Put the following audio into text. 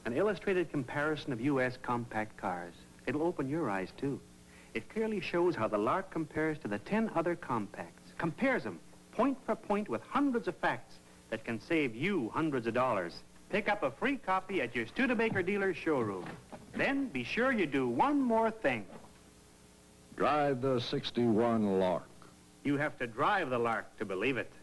An illustrated comparison of U.S. compact cars. It'll open your eyes, too. It clearly shows how the Lark compares to the 10 other compacts. Compares them, point for point, with hundreds of facts that can save you hundreds of dollars. Pick up a free copy at your Studebaker Dealers showroom. Then be sure you do one more thing. Drive the '61 Lark. You have to drive the Lark to believe it.